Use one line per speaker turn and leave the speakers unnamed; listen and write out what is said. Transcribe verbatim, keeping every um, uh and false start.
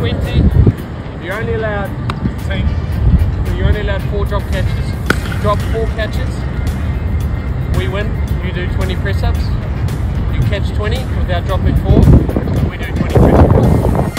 twenty. You're only allowed you're only allowed four drop catches. You drop four catches, we win. You do twenty press ups. You catch twenty without dropping four, we do twenty press ups.